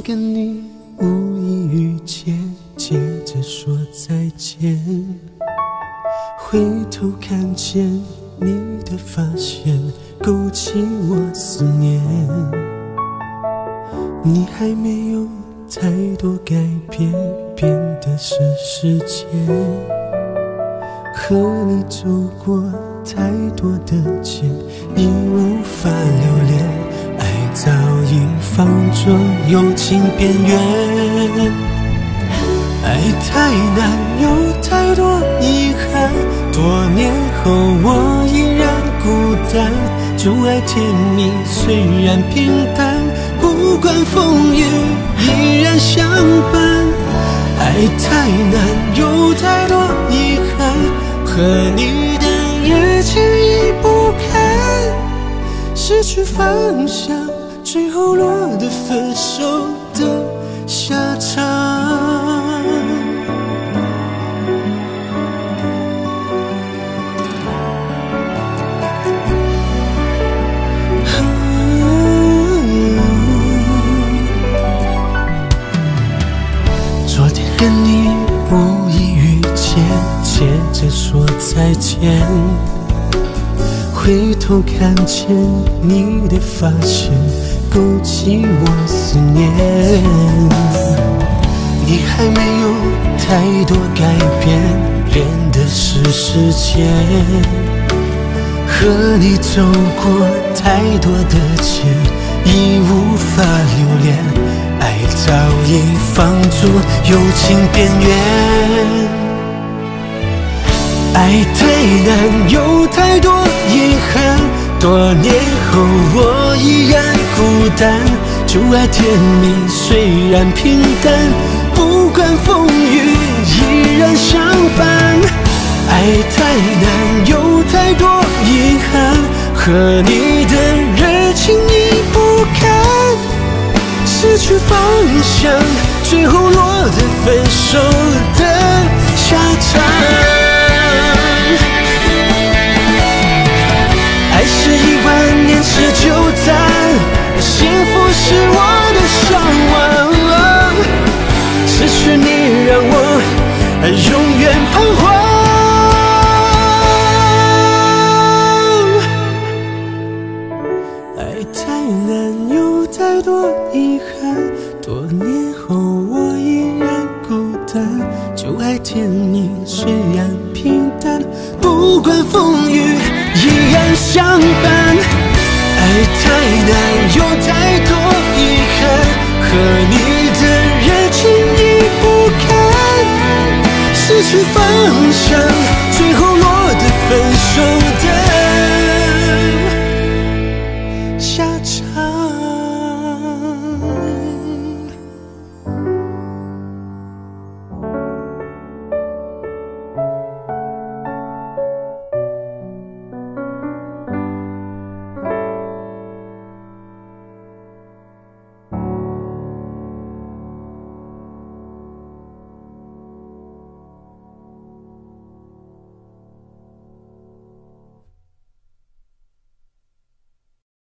天跟你无意遇见，接着说再见，回头看见你的发现，勾起我思念。你还没有太多改变，变的是时间。和你走过太多的街，已无法留恋，爱早已放逐友情边缘。爱太难，有太多遗憾，多年后我依然孤单。旧爱甜蜜，虽然平淡，不管风雨依然相伴。爱太难，有太多遗憾，和你的日情已不堪。失去方向，最后落得分手的下场。昨天跟你无意遇见，接着说再见，回头看见你的发现，勾起我思念。你还没有太多改变，变的是时间。和你走过太多的街，已无法留恋，爱早已放逐友情边缘。爱太难，有太多遗憾，多年后我依然孤单。旧爱甜蜜，虽然平淡，不管风雨依然相伴。爱太难，有太多遗憾，和你的热情已不堪。失去方向，最后落得分手的下场。爱是10000年持久战，幸福是我的向往。失去你让我永远彷徨。爱太难，有太多遗憾，多年后我依然孤单。旧爱甜